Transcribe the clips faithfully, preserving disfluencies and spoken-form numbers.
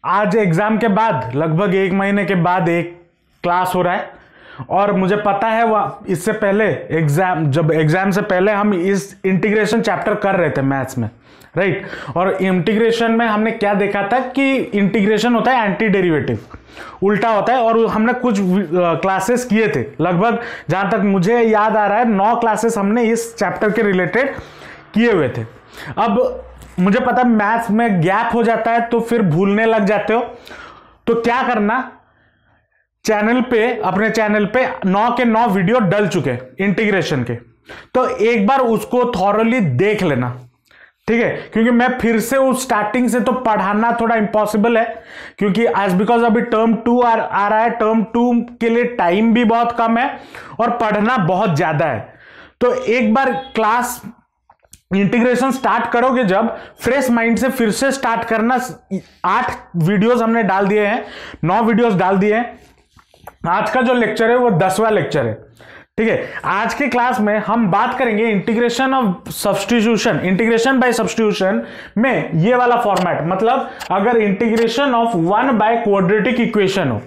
आज एग्जाम के बाद लगभग एक महीने के बाद एक क्लास हो रहा है और मुझे पता है वह इससे पहले एग्जाम जब एग्जाम से पहले हम इस इंटीग्रेशन चैप्टर कर रहे थे मैथ्स में, राइट। और इंटीग्रेशन में हमने क्या देखा था कि इंटीग्रेशन होता है एंटी डेरिवेटिव, उल्टा होता है। और हमने कुछ क्लासेस किए थे, लगभग जहां तक मुझे याद आ रहा है नौ क्लासेस हमने इस चैप्टर के रिलेटेड किए हुए थे। अब मुझे पता है मैथ्स में गैप हो जाता है तो फिर भूलने लग जाते हो, तो क्या करना, चैनल पे अपने चैनल पे नौ के नौ वीडियो डल चुके इंटीग्रेशन के, तो एक बार उसको थॉरली देख लेना, ठीक है। क्योंकि मैं फिर से उस स्टार्टिंग से तो पढ़ाना थोड़ा इंपॉसिबल है, क्योंकि आज बिकॉज अभी टर्म टू आ, आ रहा है, टर्म टू के लिए टाइम भी बहुत कम है और पढ़ना बहुत ज्यादा है। तो एक बार क्लास इंटीग्रेशन स्टार्ट करोगे जब, फ्रेश माइंड से फिर से स्टार्ट करना। आठ वीडियोस हमने डाल दिए हैं, नौ वीडियोस डाल दिए हैं। आज का जो लेक्चर है वो दसवां लेक्चर है, ठीक है। आज के क्लास में हम बात करेंगे integration of substitution, integration by substitution में ये वाला फॉर्मेट, मतलब अगर integration of one by quadratic equation हो,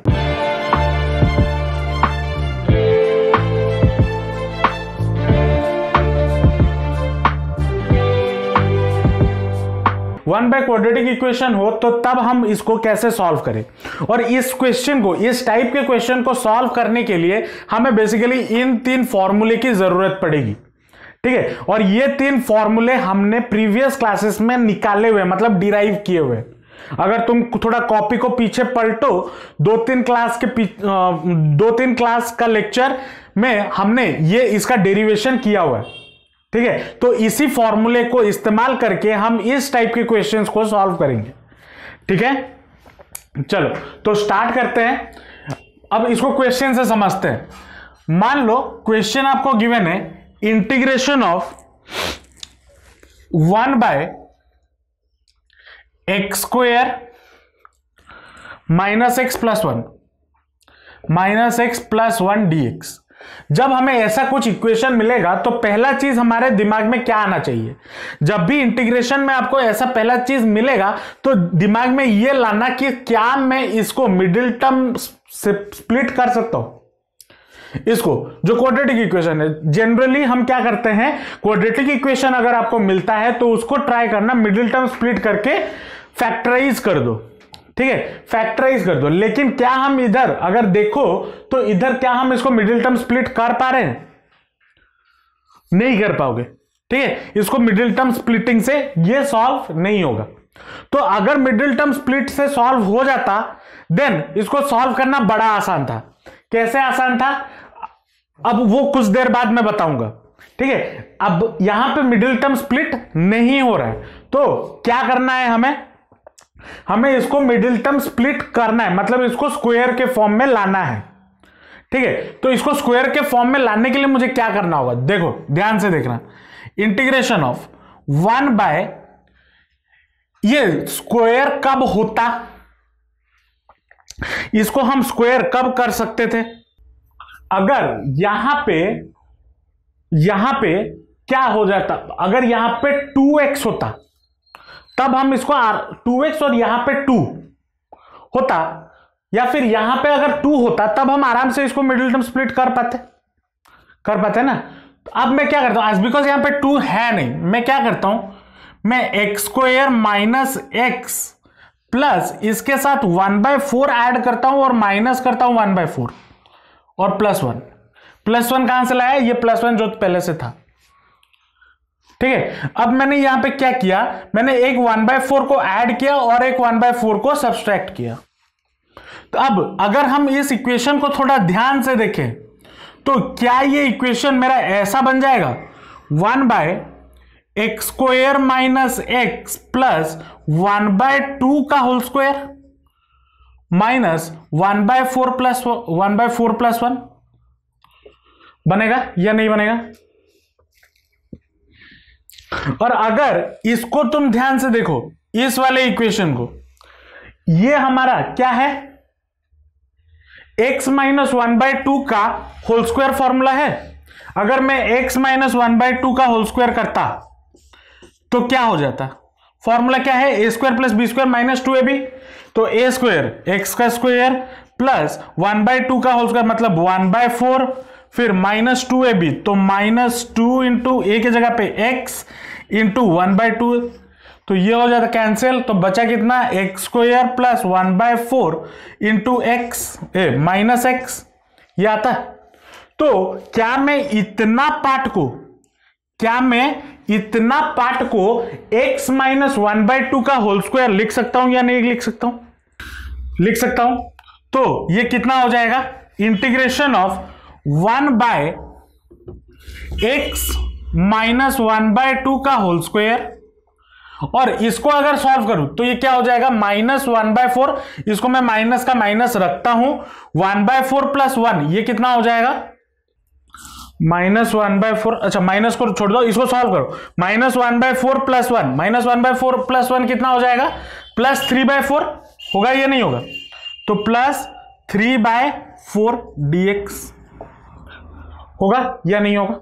वन बाय क्वाड्रेटिक इक्वेशन हो तो तब हम इसको कैसे सॉल्व करें। और इस क्वेश्चन को, इस टाइप के क्वेश्चन को सॉल्व करने के लिए हमें बेसिकली इन तीन फॉर्मूले की जरूरत पड़ेगी, ठीक है। और ये तीन फॉर्मूले हमने प्रीवियस क्लासेस में निकाले हुए, मतलब डिराइव किए हुए। अगर तुम थोड़ा कॉपी को पीछे पलटो, दो तीन क्लास के दो तीन क्लास का लेक्चर में हमने ये इसका डेरिवेशन किया हुआ है, ठीक है। तो इसी फॉर्मूले को इस्तेमाल करके हम इस टाइप के क्वेश्चंस को सॉल्व करेंगे, ठीक है। चलो तो स्टार्ट करते हैं। अब इसको क्वेश्चन से समझते हैं। मान लो क्वेश्चन आपको गिवन है integration of one by x square minus x plus one minus x plus one d x. जब हमें ऐसा कुछ इक्वेशन मिलेगा तो पहला चीज हमारे दिमाग में क्या आना चाहिए, जब भी इंटीग्रेशन में आपको ऐसा पहला चीज मिलेगा तो दिमाग में यह लाना कि क्या मैं इसको मिडिल टर्म से स्प्लिट कर सकता हूं। इसको जो क्वाड्रेटिक इक्वेशन है, जनरली हम क्या करते हैं, क्वाड्रेटिक इक्वेशन अगर आपको मिलता है तो उसको ट्राई करना मिडिल टर्म स्प्लिट करके फैक्टराइज कर दो, ठीक है, फैक्टराइज कर दो। लेकिन क्या हम इधर अगर देखो तो इधर क्या हम इसको मिडिल टर्म स्प्लिट कर पा रहे हैं? नहीं कर पाओगे, ठीक है। इसको मिडिल टर्म स्प्लिटिंग से ये सॉल्व नहीं होगा। तो अगर मिडिल टर्म स्प्लिट से सॉल्व हो जाता देन इसको सॉल्व करना बड़ा आसान था। कैसे आसान था, अब वो कुछ देर बाद मैं बताऊंगा, ठीक है। अब यहां पे मिडिल टर्म स्प्लिट नहीं हो रहा है तो क्या करना है, हमें हमें इसको मिडिल टर्म स्प्लिट करना है, मतलब इसको स्क्वायर के फॉर्म में लाना है, ठीक है। तो इसको स्क्वायर के फॉर्म में लाने के लिए मुझे क्या करना होगा, देखो ध्यान से देखना। इंटीग्रेशन ऑफ वन बाय, ये स्क्वायर कब होता, इसको हम स्क्वायर कब कर सकते थे, अगर यहां पे यहां पे क्या हो जाता, अगर यहां पे टू एक्स होता तब हम इसको टू एक्स और यहां पे टू होता, या फिर यहां पे अगर टू होता तब हम आराम से इसको मिडिल टर्म स्प्लिट कर पाते कर पाते ना। तो अब मैं क्या करता हूं, बिकॉज यहां पे टू है नहीं, मैं क्या करता हूं, मैं x square minus x plus इसके साथ वन बाय फोर ऐड करता हूं और माइनस करता हूं वन बाय फोर और प्लस वन। प्लस वन कहां से लाया, ये प्लस वन जो पहले से था, ठीक है। अब मैंने यहां पे क्या किया, मैंने एक वन बाय फोर को ऐड किया और एक वन बाय फोर को सब्सट्रैक्ट किया। तो अब अगर हम इस इक्वेशन को थोड़ा ध्यान से देखें तो क्या ये इक्वेशन मेरा ऐसा बन जाएगा, one by x square minus x plus one by two का whole square minus one by four plus one by four plus one बनेगा या नहीं बनेगा। और अगर इसको तुम ध्यान से देखो, इस वाले इक्वेशन को, ये हमारा क्या है, x minus one by two का होल स्क्वायर फॉर्मूला है। अगर मैं x minus one by two का होल स्क्वायर करता तो क्या हो जाता, फॉर्मूला क्या है, a square plus b square minus two a b. तो ए स्क्वायर एक्स का square plus one by two का होल स्क्वायर मतलब वन बाय फोर, फिर माइनस टू ए बी, तो माइनस टू इंटू ए की जगह पे x into one by two, तो ये हो जाता कैंसिल, तो बचा कितना x square plus one by four into x a minus x, ये आता है। तो क्या मैं इतना पार्ट को क्या मैं इतना पार्ट को x minus one by two का होल स्क्वायर लिख सकता हूं या नहीं लिख सकता हूं? लिख सकता हूं। तो ये कितना हो जाएगा, integration of one by x minus one by two का होल स्क्वायर, और इसको अगर सॉल्व करूं तो ये क्या हो जाएगा, माइनस वन बाय फोर, इसको मैं माइनस का माइनस रखता हूं, one by four plus one, ये कितना हो जाएगा, माइनस वन बाय फोर, अच्छा माइनस को छोड़ दो, इसको सॉल्व करो, minus one by four plus one, minus one by four plus one कितना हो जाएगा, प्लस थ्री बाय फोर होगा या नहीं होगा, तो plus three by four d x होगा या नहीं होगा।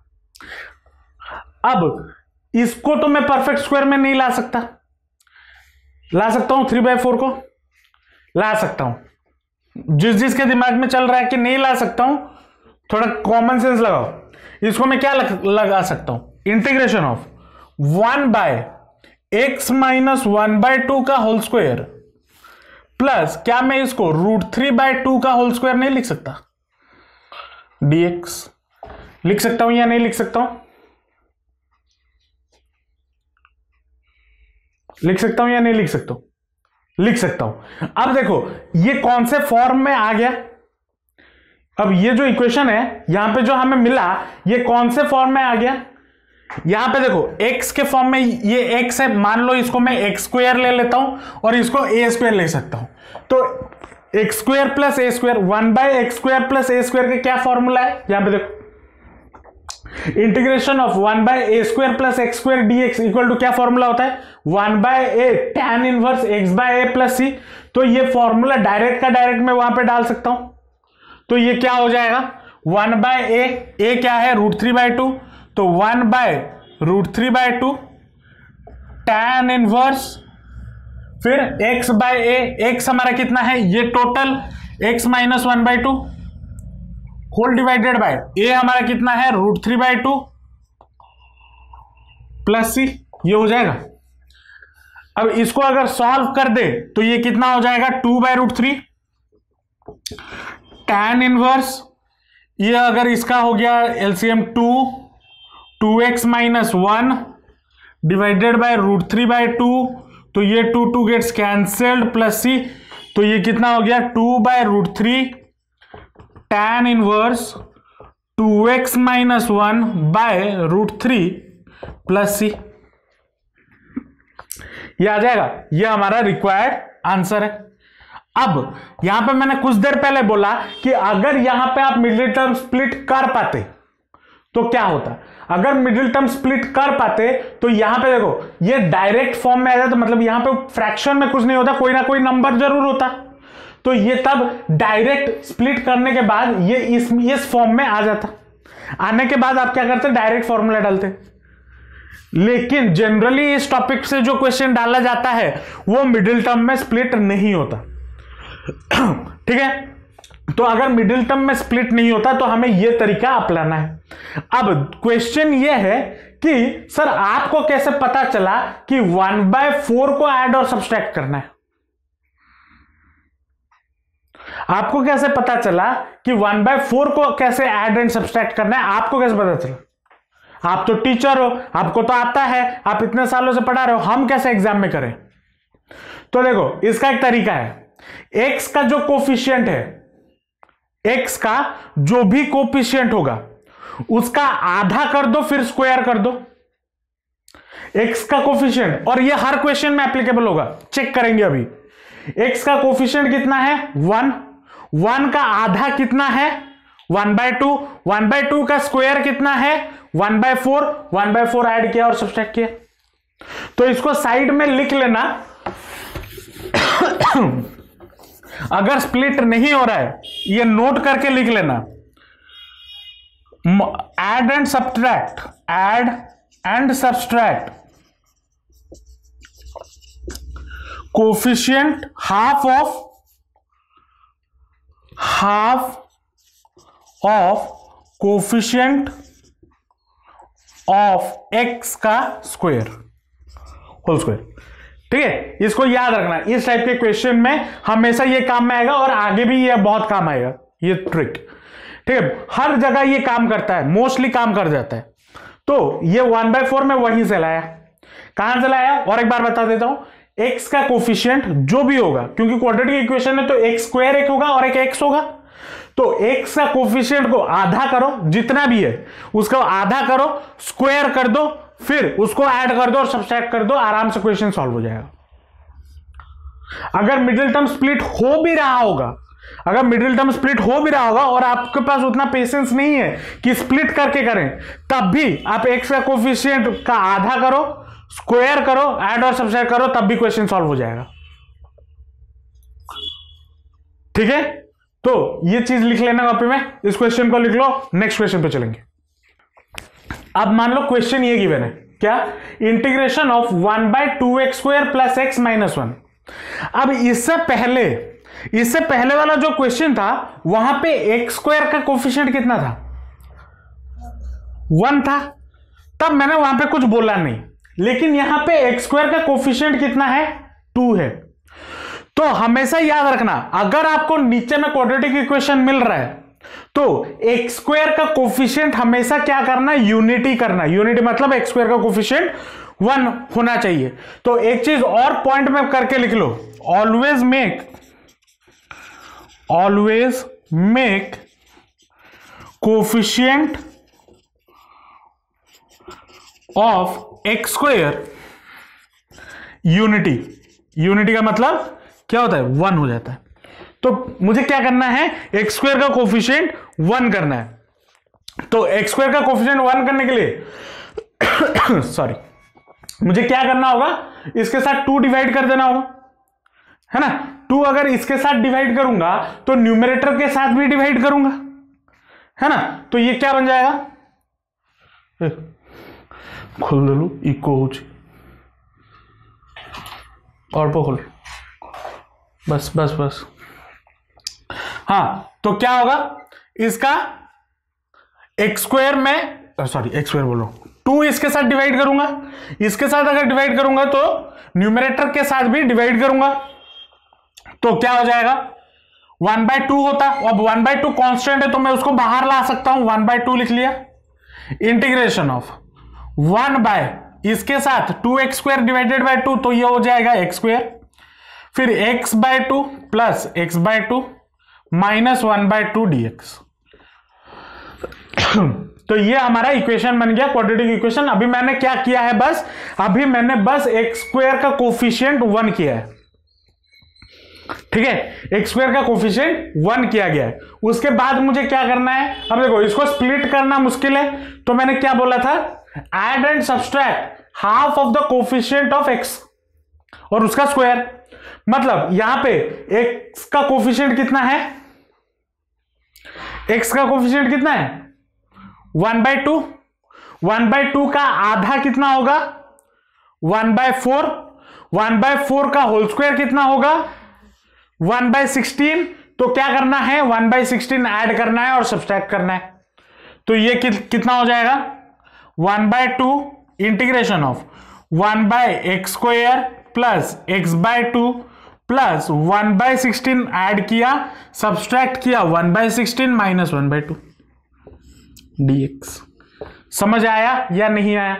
अब इसको तो मैं परफेक्ट स्क्वायर में नहीं ला सकता, ला सकता हूं थ्री बाय फोर को, ला सकता हूं, जिस जिसके दिमाग में चल रहा है कि नहीं ला सकता हूं, थोड़ा कॉमन सेंस लगाओ। इसको मैं क्या लग, लगा सकता हूं, integration of one by x minus one by two का होल स्क्वायर प्लस, क्या मैं इसको रूट थ्री बाय टू का होल स्क्वायर नहीं लिख सकता, डीएक्स लिख सकता हूं या नहीं लिख सकता हूं, लिख सकता हूं या नहीं लिख सकता हूं, लिख सकता हूं। अब देखो ये कौन से फॉर्म में आ गया, अब ये जो इक्वेशन है यहां पे जो हमें मिला ये कौन से फॉर्म में आ गया, यहां पे देखो x के फॉर्म में ये x है, मान लो इसको मैं एक्स स्क्वायर ले लेता हूं और इसको ए स्क्वायर ले सकता हूं, तो x square plus a square, one by x square plus a square का क्या फॉर्मूला है, यहां पे देखो integration of one by a square plus x square d x equal to क्या फॉर्मूला होता है, one by a tan inverse x by a plus c, तो ये फॉर्मूला डायरेक्ट का डायरेक्ट मैं वहां पे डाल सकता हूं, तो ये क्या हो जाएगा, वन बाय ए, ए क्या है रूट थ्री बाय टू, तो one by root three by two tan inverse, फिर एक्स बाय ए, एक्स हमारा कितना है, ये total x minus one by two whole divided by a हमारा कितना है, root three by two plus c, ये हो जाएगा। अब इसको अगर सॉल्व कर दे तो ये कितना हो जाएगा, two by root three tan inverse, ये अगर इसका हो गया LCM two, two x minus one divided by root three by two, तो ये two two gets cancelled plus c, तो ये कितना हो गया, two by root three tan inverse two x minus one by root three plus c, ये आ जाएगा, ये हमारा रिक्वायर्ड आंसर है। अब यहां पे मैंने कुछ देर पहले बोला कि अगर यहां पे आप मिडिल टर्म स्प्लिट कर पाते तो क्या होता, अगर मिडिल टर्म स्प्लिट कर पाते तो यहां पे देखो ये डायरेक्ट फॉर्म में आ जाता, मतलब यहां पे फ्रैक्शन में कुछ नहीं होता, कोई ना कोई नंबर जरूर होता, तो ये तब डायरेक्ट स्प्लिट करने के बाद ये इस इस फॉर्म में आ जाता, आने के बाद आप क्या करते, डायरेक्ट फॉर्मूला डालते। लेकिन जनरली इस टॉपिक से जो क्वेश्चन डाला जाता है वो मिडिल टर्म में स्प्लिट नहीं होता, ठीक है, तो अगर मिडिल टर्म में स्प्लिट नहीं होता तो हमें यह तरीका अपनाना है। अब क्वेश्चन यह है कि सर आपको कैसे पता चला कि वन बाय फोर को ऐड और सब्सट्रैक्ट करना है, आपको कैसे पता चला कि वन बाय फोर को कैसे ऐड एंड सब्सट्रैक्ट करना है, आपको कैसे पता चला, आप तो टीचर हो, आपको तो आता है, आप इतने सालों से पढ़ा रहे हो, हम कैसे एग्जाम में करें। तो देखो इसका एक तरीका है, x का जो कोफिशिएंट है, x का जो भी कोफिशिएंट होगा उसका आधा कर दो फिर स्क्वायर कर दो, x का कोफिशिएंट, और ये हर क्वेश्चन में एप्लीकेबल होगा, चेक करेंगे अभी। x का कोफिशिएंट कितना है, वन, वन का आधा कितना है, one by two, one by two का स्क्वायर कितना है, one by four, one by four add किया और सब्सट्रैक्ट किया, तो इसको साइड में लिख लेना। अगर स्प्लिट नहीं हो रहा है ये नोट करके लिख लेना, add and subtract, add and subtract coefficient half of half of coefficient of x का स्क्वायर होल स्क्वायर। ठीक है, इसको याद रखना, इस टाइप के क्वेश्चन में हमेशा ये काम में आएगा और आगे भी ये बहुत काम आएगा ये ट्रिक। ठीक है, हर जगह ये काम करता है, मोस्टली काम कर जाता है। तो ये वन बाय फोर में वहीं से लाया, कहां से लाया और एक बार बता देता हूं, एक्स का कोफिशिएंट जो भी होगा, क्योंकि क्वाड्रेटिक इक्वेशन है तो एक्स स्क्वायर एक होगा और एक एक्स होगा, तो एक्स का कोफिशिएंट को आधा करो, जितना भी है उसको आधा करो, स्क्वायर कर दो, फिर उसको ऐड कर दो और सब्ट्रैक्ट कर दो, आराम से क्वेश्चन सॉल्व हो जाएगा। अगर मिडिल टर्म स्प्लिट हो भी रहा होगा अगर मिडिल टर्म स्प्लिट हो भी रहा होगा और आपके पास उतना पेशेंस नहीं है कि स्प्लिट करके करें, तब भी आप एक्स का कोफिशिएंट का आधा करो, स्क्वायर करो, ऐड और सब्ट्रैक्ट करो, तब भी क्वेश्चन सॉल्व हो जाएगा। ठीक है, तो ये चीज लिख लेना कॉपी में, इस क्वेश्चन को लिख लो, नेक्स्ट क्वेश्चन पे चलेंगे। अब मान लो क्वेश्चन ये गिवन है, क्या, integration of one by two x square plus x minus one. अब इससे पहले इससे पहले वाला जो क्वेश्चन था वहां पे एक्स स्क्वायर का कोफिशिएंट कितना था, वन था, तब मैंने वहां पे कुछ बोला नहीं, लेकिन यहां पे एक्स स्क्वायर का कोफिशिएंट कितना है, टू है। तो हमेशा याद रखना, अगर आपको नीचे में क्वाड्रेटिक इक्वेशन मिल रहा है तो एक्स स्क्वायर का कोफिशिएंट हमेशा क्या करना, यूनिटी करना। यूनिटी मतलब एक्स स्क्वायर का कोफिशिएंट वन होना चाहिए। तो एक चीज और पॉइंट में करके लिख लो, always make always make coefficient of x square unity. Unity का मतलब क्या होता है, वन हो जाता है। तो मुझे क्या करना है, एक्स स्क्वायर का कोफिशिएंट वन करना है। तो एक्स स्क्वायर का कोफिशिएंट वन करने के लिए सॉरी मुझे क्या करना होगा, इसके साथ टू डिवाइड कर देना होगा, है ना। टू अगर इसके साथ डिवाइड करूंगा तो न्यूमरेटर के साथ भी डिवाइड करूंगा, है ना। तो ये क्या बन जाएगा, खोल दे लू इको हो और खोल, बस बस बस हाँ। तो क्या होगा, इसका एक्स स्क्वायर में सॉरी एक्स स्क्वायर बोलो टू इसके साथ डिवाइड करूंगा, इसके साथ अगर डिवाइड करूंगा तो न्यूमरेटर के साथ भी डिवाइड करूंगा, तो क्या हो जाएगा, वन बाय टू होता। अब वन बाय टू कॉन्स्टेंट है तो मैं उसको बाहर ला सकता हूं, वन बाय टू लिख लिया। इंटीग्रेशन ऑफ वन बाय इसके साथ two x square divided by two, तो ये हो जाएगा एक्स स्क्वायर, फिर x by two plus x by two minus one by two d x. तो ये हमारा इक्वेशन बन गया, क्वाड्रेटिक इक्वेशन। अभी मैंने क्या किया है, बस अभी मैंने बस एक्स स्क्वायर का कोफिशिएंट वन किया है। ठीक है, एक्स स्क्वायर का कोफिशिएंट वन किया गया है। उसके बाद मुझे क्या करना है, अब देखो इसको स्प्लिट करना मुश्किल है, तो मैंने क्या बोला था, add and subtract half of the coefficient of x और उसका स्क्वायर। मतलब यहां पे एक्स का कोफिशिएंट कितना है, एक्स का कोफिशिएंट कितना है, one by two. One by two का आधा कितना होगा, one by four. One by four का होल स्क्वायर कितना होगा, वन बाय सिक्सटीन। तो क्या करना है, वन बाय सिक्सटीन ऐड करना है और सब्सट्रैक्ट करना है। तो ये कि, कितना हो जाएगा, one by two integration of one by x square plus x by two plus one by sixteen add किया, सब्सट्रैक्ट किया, one by sixteen minus one by two d x. समझ आया या नहीं आया?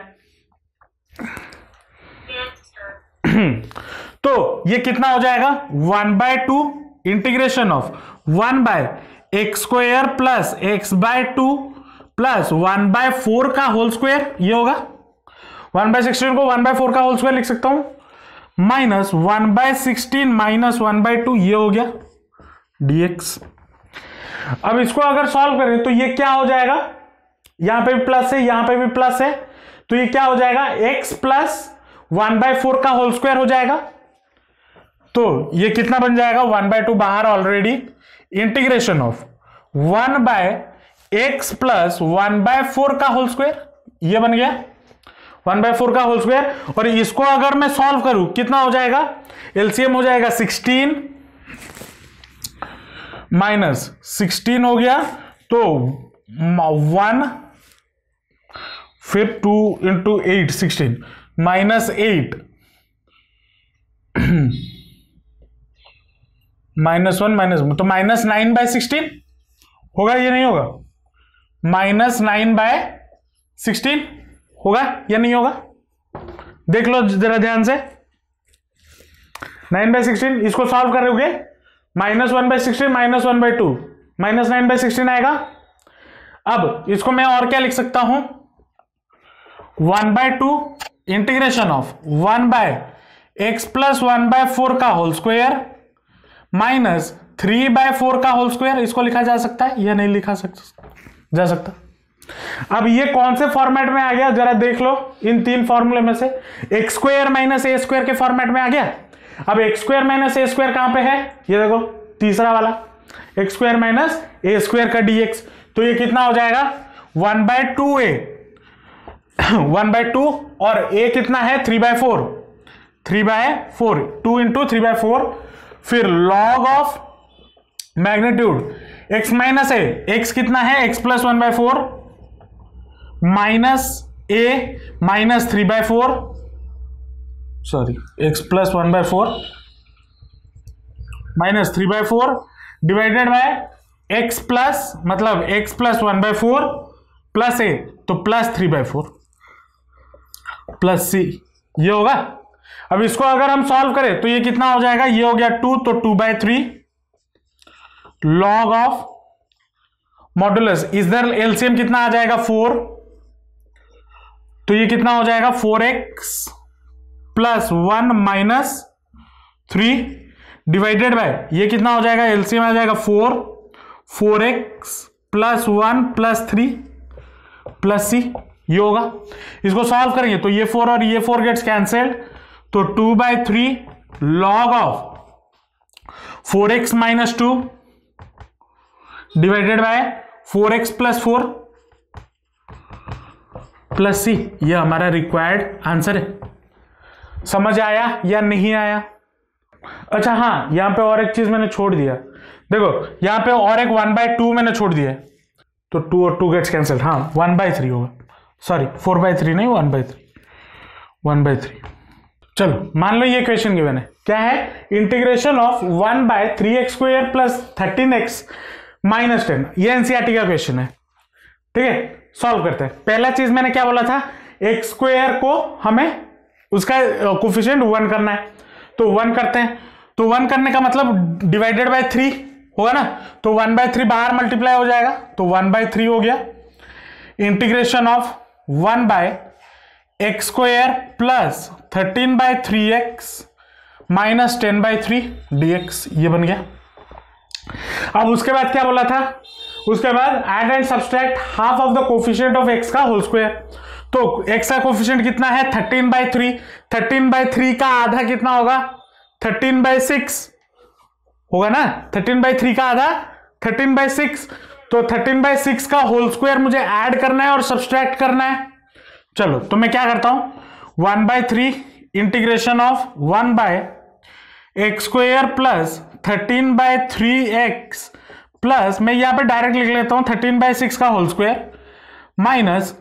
तो ये कितना हो जाएगा, one by two integration of one by x square plus x by two plus one by four का होल स्क्वायर, ये होगा। वन बाय सिक्सटीन को वन बाय फोर का होल स्क्वायर लिख सकता हूं, minus one by sixteen minus one by two, ये हो गया डीएक्स। अब इसको अगर सॉल्व करें तो ये क्या हो जाएगा, यहां पे भी प्लस है, यहां पे भी प्लस है, तो ये क्या हो जाएगा, x plus one by four का होल स्क्वायर हो जाएगा। तो ये कितना बन जाएगा, वन बाय टू बाहर already, integration of one by x plus one by four का होल स्क्वायर, ये बन गया। वन बाय फोर का होल स्क्वायर, और इसको अगर मैं सॉल्व करूं कितना हो जाएगा, एलसीएम हो जाएगा सिक्सटीन माइनस सिक्सटीन हो गया, तो वन, फिर two into eight, sixteen minus eight, minus one minus, तो माइनस नाइन बाय सिक्सटीन होगा, ये नहीं होगा, माइनस नाइन बाय सिक्सटीन होगा या नहीं होगा, देख लो जरा ध्यान से, नाइन बाय सिक्सटीन, इसको सॉल्व करोगे minus one by sixteen minus one by two, minus nine by sixteen आएगा। अब इसको मैं और क्या लिख सकता हूं, one by two integration of one by x plus one by four का whole square minus three by four का होल स्क्वायर, इसको लिखा जा सकता है या नहीं लिखा सकता जा सकता। अब ये कौन से फॉर्मेट में आ गया जरा देख लो, इन तीन फॉर्मूले में से x square minus a square के फॉर्मेट में आ गया। अब x square minus a square कहां पे है, ये देखो तीसरा वाला, x square minus a square का डीएक्स, तो ये कितना हो जाएगा, one by two a, one by two, और ए कितना है, three by four, three by four, two into three by four, फिर log of magnitude x minus a, x कितना है, x plus one by four minus a minus three by four, sorry x plus one by four minus three by four divided by x plus, मतलब x plus one by four plus a, तो plus three by four plus c, ये होगा। अब इसको अगर हम solve करें तो ये कितना हो जाएगा, ये हो गया टू, तो two by three log of modulus, इधर एलसीएम कितना आ जाएगा, फोर, तो ये कितना हो जाएगा, four x plus one minus three divided by, ये कितना हो जाएगा, एलसीएम आ जाएगा four, four x plus one plus three plus c, ये होगा। इसको सॉल्व करेंगे तो ये फोर और ये फोर गेट्स कैंसिल्ड, तो two by three log of four x minus two divided by four x plus four plus c, ये हमारा रिक्वायर्ड आंसर है। समझ आया या नहीं आया? अच्छा हाँ, यहां पे और एक चीज मैंने छोड़ दिया, देखो यहां पे और एक वन बाय टू मैंने छोड़ दिया, तो टू और टू गेट्स कैंसिल, हाँ वन बाय थ्री होगा, सॉरी फोर बाय थ्री नहीं, one by three, one by three. चलो मान लो ये क्वेश्चन गिवन है, क्या है, integration of one by three x square plus thirteen x minus ten, ये एनसीईआरटी का क्वेश्चन है, ठीक है। सॉल्व करते हैं। पहला चीज मैंने क्या बोला था, एक्स स्क्वायर को हमें उसका कोफिशिएंट वन करना है, तो वन करते हैं, तो वन करने का मतलब डिवाइडेड बाय थ्री होगा ना, तो वन बाय थ्री बाहर मल्टीप्लाई हो जाएगा, तो वन बाय थ्री हो गया। Integration of one by x square plus thirteen by three x minus ten by three d x, ये बन गया। अब उसके बाद क्या बोला था, उसके बाद add and subtract half of the coefficient of x का होल स्क्वायर, तो एक्स का कोफिशिएंट कितना है, thirteen by three, thirteen by three का आधा कितना होगा, थर्टीन बाय सिक्स होगा ना, थर्टीन बाय थ्री का आधा थर्टीन बाय सिक्स, तो थर्टीन बाय सिक्स का होल स्क्वायर मुझे ऐड करना है और सब्सट्रैक्ट करना है। चलो तो मैं क्या करता हूं, one by three integration of one by x square plus thirteen by three x plus, मैं यहां पे डायरेक्ट लिख लेता हूं थर्टीन बाय सिक्स का whole square minus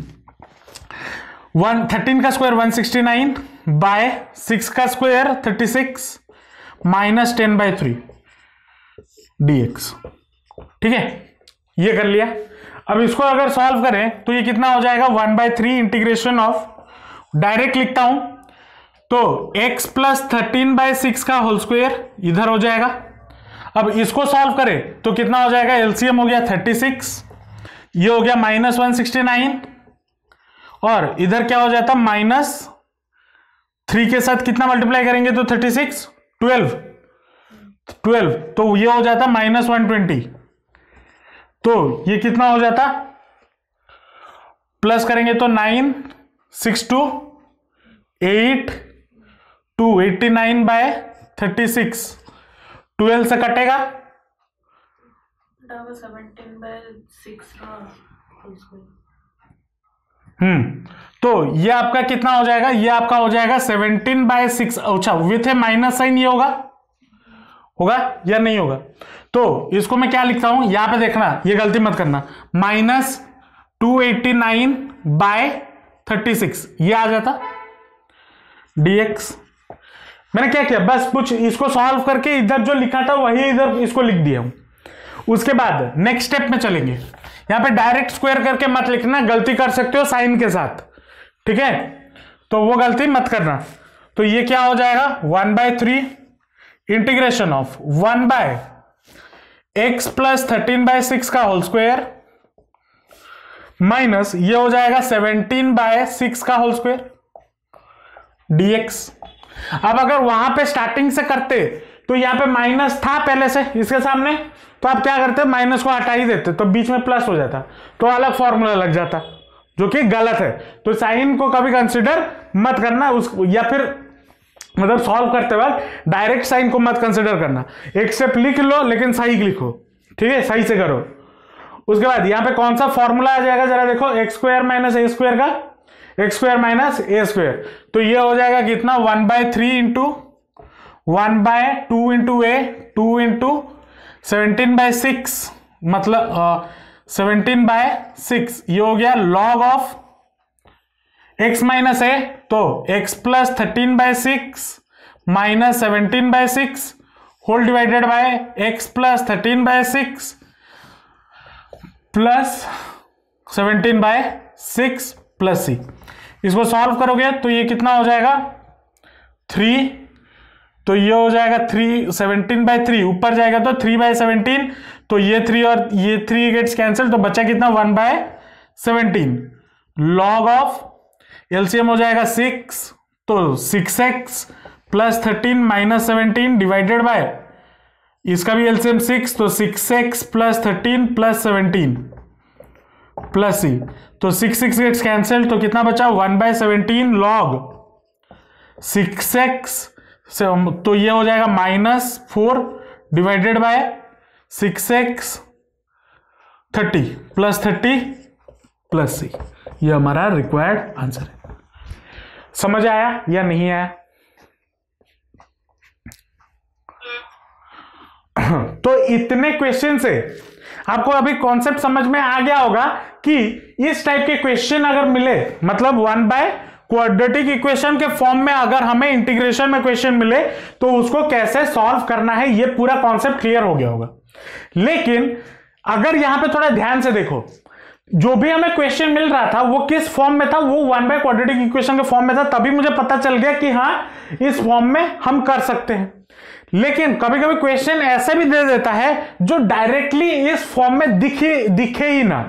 one, thirteen का square one sixty nine by six का square thirty six minus ten by three dx, ठीक है, ये कर लिया। अब इसको अगर सॉल्व करें तो ये कितना हो जाएगा, one by three integration of, direct लिखता हूं तो x plus thirteen by six का होल स्क्वायर इधर हो जाएगा। अब इसको सॉल्व करें तो कितना हो जाएगा, एलसीएम हो गया थर्टी सिक्स, ये हो गया माइनस वन सिक्सटी नाइन, और इधर क्या हो जाता, माइनस थ्री के साथ कितना मल्टीप्लाई करेंगे तो थर्टी सिक्स, ट्वेल्व, ट्वेल्व, तो ये हो जाता माइनस वन ट्वेंटी, तो ये कितना हो जाता, प्लस करेंगे तो nine, six two eight, two eighty nine by thirty six, twelve से कटेगा सेवनटीन बाय सिक्स, हम्म तो ये आपका कितना हो जाएगा, ये आपका हो जाएगा सेवनटीन बाय सिक्स। अच्छा विथ ए माइनस साइन ये होगा होगा या नहीं होगा? तो इसको मैं क्या लिखता हूं, यहां पे देखना, ये गलती मत करना, minus two eighty nine by thirty six ये आ जाता डीएक्स। मैंने क्या किया, बस कुछ इसको सॉल्व करके इधर जो लिखा था वही इधर इसको लिख दिया हूं। उसके बाद नेक्स्ट स्टेप में चलेंगे। यहां पे डायरेक्ट स्क्वायर करके मत लिखना, गलती कर सकते हो साइन के साथ, ठीक है? तो वो गलती मत करना। तो ये क्या हो जाएगा, one by three integration of one by x plus thirteen by six का होल स्क्वायर माइनस ये हो जाएगा सेवनटीन बाय सिक्स का होल स्क्वायर डीएक्स। अब अगर वहां पे स्टार्टिंग से करते तो यहां पे माइनस था पहले से इसके सामने, तो आप क्या करते, माइनस को हटा ही देते तो बीच में प्लस हो जाता, तो अलग फॉर्मूला लग जाता, जो कि गलत है। तो साइन को कभी कंसिडर मत करना उस, या फिर मतलब सॉल्व करते वक्त डायरेक्ट साइन को मत कंसिडर करना। एक स्टेप लिख लो लेकिन सही लिखो, ठीक है, सही से करो। उसके बाद यहां पे कौन सा फॉर्मूला आ जाएगा जरा देखो, x square minus a square का, x square minus a square, तो ये हो जाएगा कितना, one by three into one by two into a two into seventeen by six, मतलब सेवनटीन बाय सिक्स, ये हो गया log of x minus a, तो x plus thirteen by six minus seventeen by six whole divided by x plus thirteen by six plus seventeen by six plus सी। इसको solve करोगे तो ये कितना हो जाएगा, थ्री, तो ये हो जाएगा थ्री, सेवनटीन बाय थ्री ऊपर जाएगा तो थ्री बाय सेवनटीन, तो ये थ्री और ये थ्री गेट्स कैंसिल, तो बचा कितना, one by seventeen log of LCM हो जाएगा सिक्स, तो six x plus thirteen minus seventeen divided by इसका भी एलसीएम सिक्स, तो six x plus thirteen plus seventeen plus c, तो सिक्स सिक्स गेट्स कैंसिल, तो कितना बचा, one by seventeen log six x, तो ये हो जाएगा minus four divided by six x thirty plus thirty plus c. ये हमारा रिक्वायर्ड आंसर है। समझ आया या नहीं आया? तो इतने क्वेश्चन से आपको अभी कॉन्सेप्ट समझ में आ गया होगा कि इस टाइप के क्वेश्चन अगर मिले, मतलब वन बाय क्वाड्रेटिक इक्वेशन के फॉर्म में अगर हमें इंटीग्रेशन में क्वेश्चन मिले तो उसको कैसे सॉल्व करना है, ये पूरा कॉन्सेप्ट क्लियर हो गया होगा। लेकिन अगर यहां पे थोड़ा ध्यान से देखो, जो भी हमें क्वेश्चन मिल रहा था वो किस फॉर्म में था, वो वन बाय क्वाड्रेटिक इक्वेशन के फॉर्म में था, तभी मुझे पता चल गया कि हाँ इस फॉर्म में हम कर सकते हैं। लेकिन कभी कभी क्वेश्चन ऐसे भी दे देता है जो डायरेक्टली इस फॉर्म में दिखे दिखे ही ना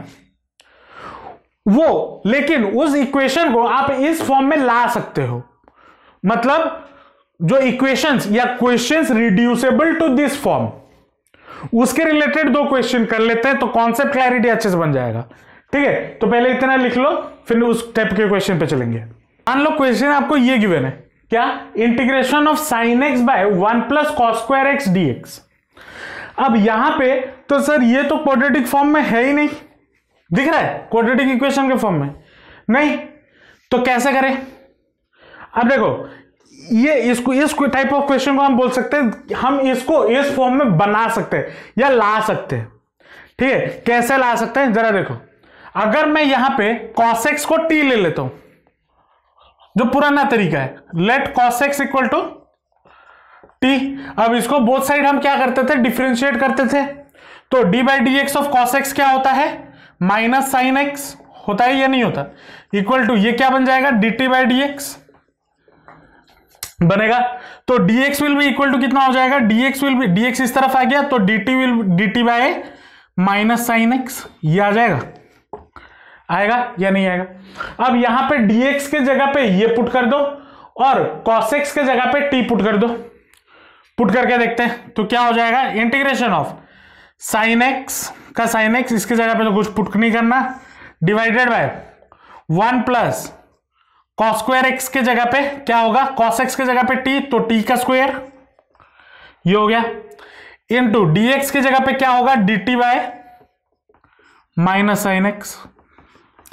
वो, लेकिन उस इक्वेशन को आप इस फॉर्म में ला सकते हो। मतलब जो इक्वेशंस या questions reducible to this form, उसके रिलेटेड दो क्वेश्चन कर लेते हैं तो कॉन्सेप्ट क्लैरिटी अच्छे से बन जाएगा। ठीक है, तो पहले इतना लिख लो फिर उस टाइप के क्वेश्चन पे चलेंगे। मान लो क्वेश्चन आपको ये गिवन है, क्या, integration of sine x by one plus cos square x d x. अब यहां पे तो सर ये तो क्वाड्रेटिक फॉर्म में है ही नहीं, दिख रहा है क्वाड्रेटिक इक्वेशन के फॉर्म में नहीं, तो कैसे करें? अब देखो ये इसको इस टाइप ऑफ क्वेश्चन को हम बोल सकते हैं, हम इसको इस फॉर्म में बना सकते हैं या ला सकते हैं। ठीक है, कैसे ला सकते हैं जरा देखो। अगर मैं यहां पे cos x को t ले लेता हूं, जो पुराना तरीका है, let cos x equal to t। अब इसको बोथ साइड हम क्या करते थे, डिफरेंशिएट करते थे, तो d by d x of cos x क्या होता है, माइनस साइन एक्स होता है या नहीं होता, इक्वल टू ये क्या बन जाएगा, dt बाई डी एक्स बनेगा। तो dx will be equal to कितना हो जाएगा, dx विल बी, dx इस तरफ आ गया तो dt will dt by minus sine x, ये आ जाएगा, आएगा या नहीं आएगा। अब यहां पे dx के जगह पे ये पुट कर दो और cos x के जगह पे t पुट कर दो, पुट करके देखते हैं तो क्या हो जाएगा, इंटीग्रेशन ऑफ साइन x का साइन x, इसके जगह पे तो कुछ पुट नहीं करना, divided by one plus cos square x के जगह पे क्या होगा, कॉस एक्स के जगह पे टी, तो टी का स्क्वायर ये हो गया, इनटू डीएक्स के जगह पे क्या होगा, d t by minus sine x.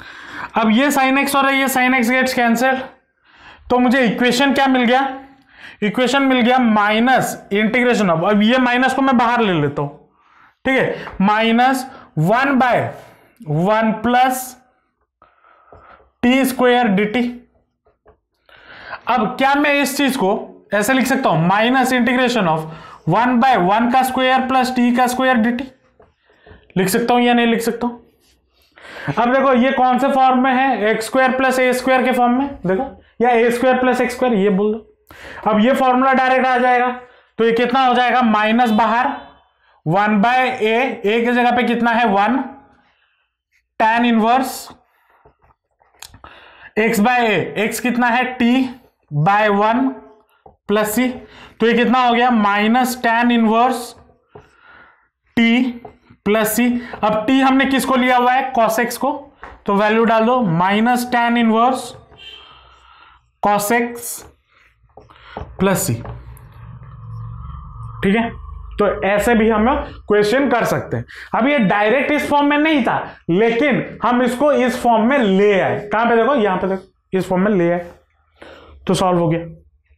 अब ये साइन एक्स और ये साइन एक्स गेट्स कैंसिल, तो मुझे इक्वेशन क्या मिल गया, इक्वेशन मिल गया माइनस इंटीग्रेशन ऑफ, अब ये माइनस को मैं बाहर ले लेता हूं, ठीक है, minus one by one plus t square d t. अब क्या मैं इस चीज को ऐसे लिख सकता हूं, minus integration of one by one का स्क्वायर प्लस टी का स्क्वायर डी टी, लिख सकता हूं या नहीं लिख सकता हूं? अब देखो ये कौन से फॉर्म में है, x square plus a square के फॉर्म में, देखो, या a square plus x square, ये बोल दो। अब ये फॉर्मूला डायरेक्ट आ जाएगा, तो ये कितना हो जाएगा, माइनस बाहर वन बाय ए, ए की जगह पे कितना है one, tan inverse x by a, x कितना है t by one plus c, तो ये कितना हो गया minus tan inverse t plus c. अब टी हमने किसको लिया हुआ है, cos x को, तो वैल्यू डाल दो minus tan inverse cos x plus c, ठीक है। तो ऐसे भी हम क्वेश्चन कर सकते हैं। अब ये डायरेक्ट इस फॉर्म में नहीं था, लेकिन हम इसको इस फॉर्म में ले आए, कहां पे देखो, यहां पे देखो, इस फॉर्म में ले आए, तो सॉल्व हो गया।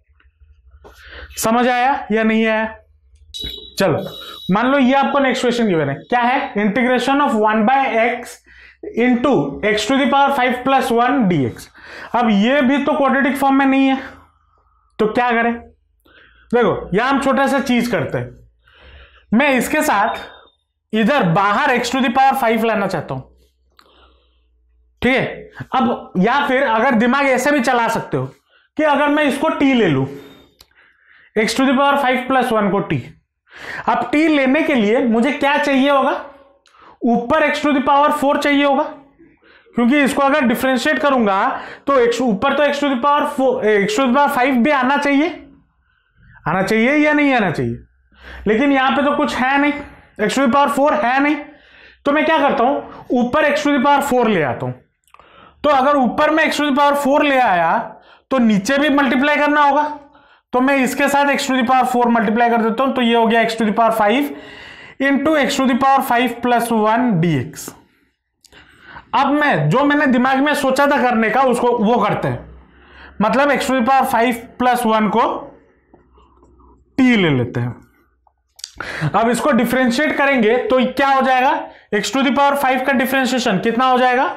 समझ आया या नहीं आया? चलो मान लो ये आपको नेक्स्ट क्वेश्चन गिवन है, क्या है, integration of one by x into x to the power five plus one d x. अब ये भी तो क्वाड्रेटिक फॉर्म में नहीं है, तो क्या करें, देखो यहां हम छोटा सा चीज करते हैं, मैं इसके साथ इधर बाहर x to the power five लाना चाहता हूं, ठीक है। अब या फिर अगर दिमाग ऐसे भी चला सकते हो कि अगर मैं इसको टी ले लूं, x to the power five plus one को टी, अब टी लेने के लिए मुझे क्या चाहिए होगा, ऊपर x to the power four चाहिए होगा, क्योंकि इसको अगर डिफरेंशिएट करूंगा तो एक्स ऊपर तो x to the power four x to the power five भी आना चाहिए, आना चाहिए या नहीं आना चाहिए, लेकिन यहां पे तो कुछ है नहीं, x to the power four है नहीं, तो मैं क्या करता हूं, ऊपर x to the power four ले आता हूं। तो अगर ऊपर में x to the power four ले आया तो नीचे भी मल्टीप्लाई करना होगा, तो मैं इसके साथ x to the power four multiply कर देता हूं, तो ये हो गया x to the power five into x to the power five plus one d x. अब मैं जो मैंने दिमाग में सोचा था करने का उसको वो करते हैं, मतलब x to the power five plus one को टी ले लेते हैं। अब इसको डिफरेंशिएट करेंगे तो क्या हो जाएगा, x to the power five का डिफरेंशिएशन कितना हो जाएगा,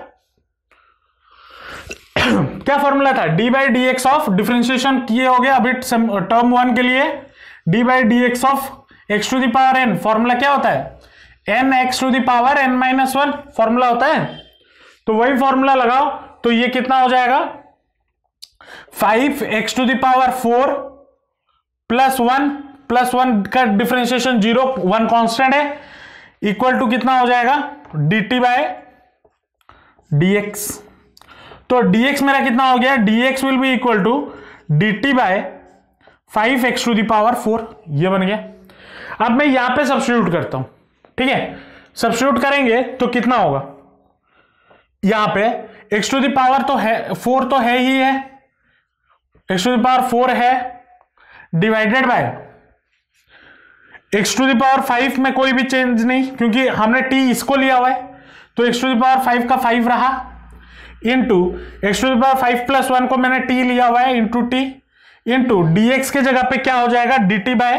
क्या फॉर्मूला था, d by d x of, differentiation किए हो गया अभी टर्म वन के लिए, d by d x of x to the power n, formula क्या होता है, n x to the power n minus one formula होता है, तो वही फॉर्मूला लगाओ, तो ये कितना हो जाएगा, five x to the power four plus one, plus one का डिफरेंशिएशन जीरो, वन कांस्टेंट है, इक्वल टू कितना हो जाएगा, d t by d x. तो dx मेरा कितना हो गया, dx will be equal to d t by five x to the power four, ये बन गया। अब मैं यहां पे सब्स्टिट्यूट करता हूं, ठीक है, सब्स्टिट्यूट करेंगे तो कितना होगा, यहां पे एक्स टू द पावर तो है फोर, तो है ही है, x to the power four है, divided by x to the power five में कोई भी चेंज नहीं, क्योंकि हमने t इसको लिया हुआ है, तो x to the power five का फाइव रहा, into x to the power five plus one को मैंने t लिया हुआ है, into t, into d x के जगह पे क्या हो जाएगा, d t by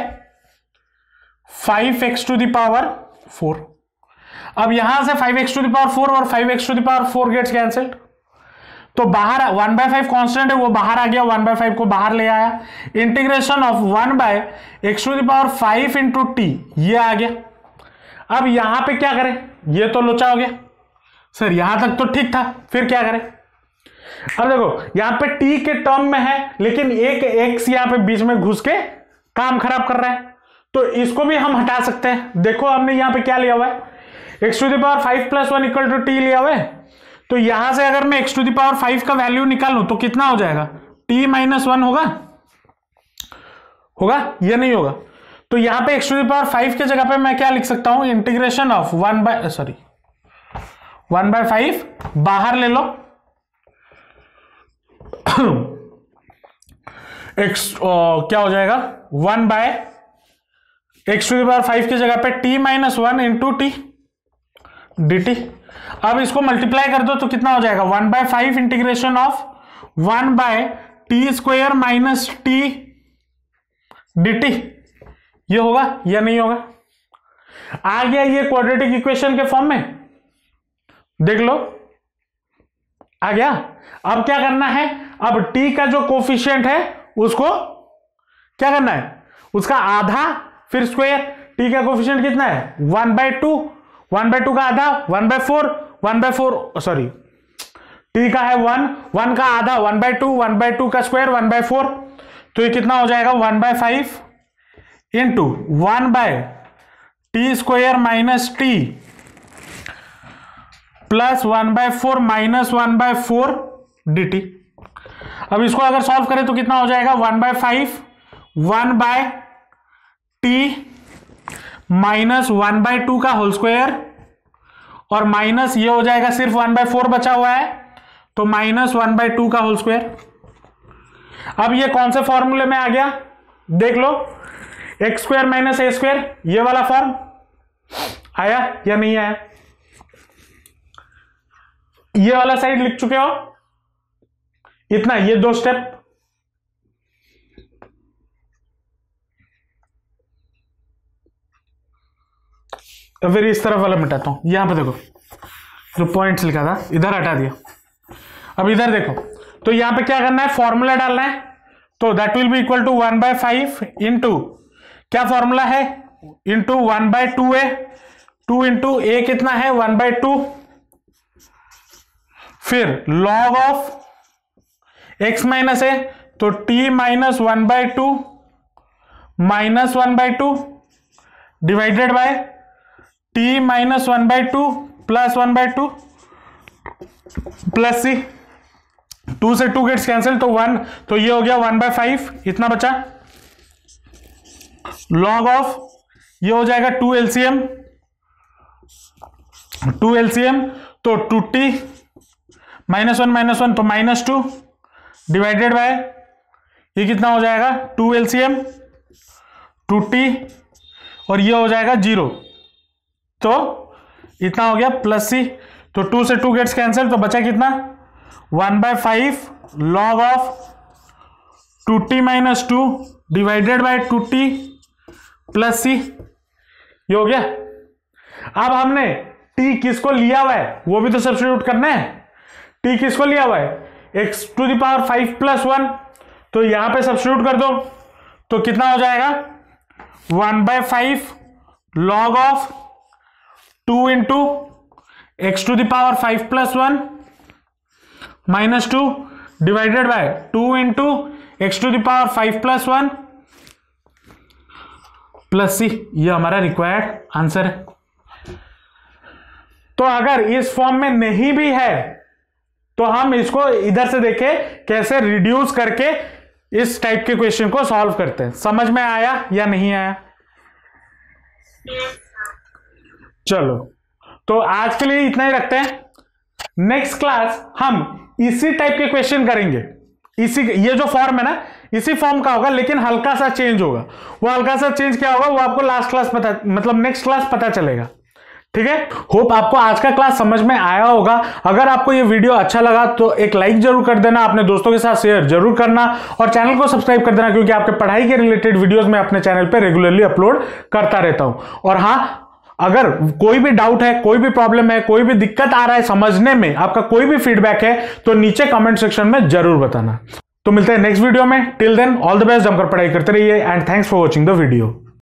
five x to the power four. अब यहां से five x to the power four और five x to the power four gets cancelled, तो बाहर वन बाय फाइव कॉन्स्टेंट है वो बाहर आ गया, वन बाय फाइव को बाहर ले आया, integration of one by x to the power five into t, ये आ गया। अब यहां पे क्या करें, ये तो लोचा हो गया सर, यहां तक तो ठीक था, फिर क्या करें, अब देखो यहां पे t के टर्म में है, लेकिन एक x यहां पे बीच में घुस के काम खराब कर रहा है, तो इसको भी हम हटा सकते हैं। देखो हमने यहां पे क्या लिया हुआ है, x to the power five plus one equal to t लिया हुआ है, तो यहां से अगर मैं x to the power five का वैल्यू निकालूं तो कितना हो जाएगा, t माइनस वन होगा, होगा या नहीं होगा, तो यहां पे x to the power five के जगह पे मैं क्या लिख सकता हूं, integration of one by sorry one by five बाहर ले लो, एक्स क्या हो जाएगा, one by x to the power five की जगह पे t minus one into t, d t. अब इसको मल्टीप्लाई कर दो तो कितना हो जाएगा, one by five integration of one by t square minus t d T. ये होगा या नहीं होगा? आ गया ये क्वाड्रेटिक इक्वेशन के फॉर्म में, देख लो आ गया। अब क्या करना है, अब t का जो कोफिशिएंट है उसको क्या करना है, उसका आधा फिर स्क्वायर। t का कोफिशिएंट कितना है, one by two, one by two का आधा one by four, one by four sorry t का है वन, वन का आधा one by two, one by two का स्क्वायर वन बाय फोर, तो ये कितना हो जाएगा one by five into one by t square minus t plus one by four minus one by four d t. अब इसको अगर सॉल्व करें तो कितना हो जाएगा, one by five one by t minus one by two का whole square और माइनस ये हो जाएगा, सिर्फ वन बाय फोर बचा हुआ है तो माइनस वन बाय टू का होल स्क्वायर। अब ये कौन से फॉर्मूले में आ गया, देख लो, x square minus a square, ये वाला फॉर्म आया या नहीं आया? ये वाला साइड लिख चुके हो इतना, ये दो स्टेप। तो फिर इस तरफ वाला मिटाता हूं, यहां पे देखो जो पॉइंट्स लिखा था इधर हटा दिया। अब इधर देखो, तो यहां पे क्या करना है, फॉर्मूला डालना है, तो that will be equal to one by five into क्या फॉर्मूला है, into one by two a, two into a कितना है वन बाय टू, फिर log of x minus a, तो t minus one by two minus one by two divided by t minus one by two plus one by two plus c, two से two gets cancel तो one, तो ये हो गया one by five, इतना बचा। Log of ये हो जाएगा टू एलसीएम, टू एलसीएम तो two t minus one minus one तो माइनस टू डिवाइडेड बाय ये कितना हो जाएगा, टू एलसीएम टू टी और ये हो जाएगा जीरो, तो इतना हो गया प्लस सी, तो टू से टू गेट्स कैंसिल तो बचा कितना, one by five log of two t minus two divided by two t plus c, ये हो गया। अब हमने t किसको लिया हुआ है वो भी तो सब्स्टिट्यूट करना है, t किसको लिया हुआ है, x to the power five plus one, तो यहां पे सब्स्टिट्यूट कर दो तो कितना हो जाएगा, one by five log of two into x to the power five plus one minus two divided by two into x to the power five plus one plus c, ये हमारा रिक्वायर्ड आंसर है। तो अगर इस form में नहीं भी है तो हम इसको इधर से देखें कैसे रिड्यूस करके इस टाइप के क्वेश्चन को सॉल्व करते हैं। समझ में आया या नहीं आया? चलो तो आज के लिए इतना ही रखते हैं। नेक्स्ट क्लास हम इसी टाइप के क्वेश्चन करेंगे, इसी ये जो फॉर्म है ना इसी फॉर्म का होगा लेकिन हल्का सा चेंज होगा। वो हल्का सा चेंज क्या होगा वो आपको लास्ट क्लास पता मतलब नेक्स्ट क्लास पता चलेगा। ठीक है, होप आपको आज का क्लास समझ में आया होगा। अगर आपको ये वीडियो अच्छा लगा तो एक लाइक जरूर कर देना, अपने दोस्तों के साथ शेयर जरूर करना और चैनल को सब्सक्राइब कर देना क्योंकि आपके पढ़ाई के रिलेटेड वीडियोस मैं अपने चैनल पे रेगुलरली अपलोड करता रहता हूं। और हाँ, अगर कोई भी डाउट है, कोई भी प्रॉब्लम है, कोई भी दिक्कत आ रहा है समझने में, आपका कोई भी फीडबैक है तो नीचे कमेंट सेक्शन में जरूर बताना। तो मिलते हैं नेक्स्ट वीडियो में। Till then all the best, जमकर पढ़ाई करते रहिए and thanks for watching the video.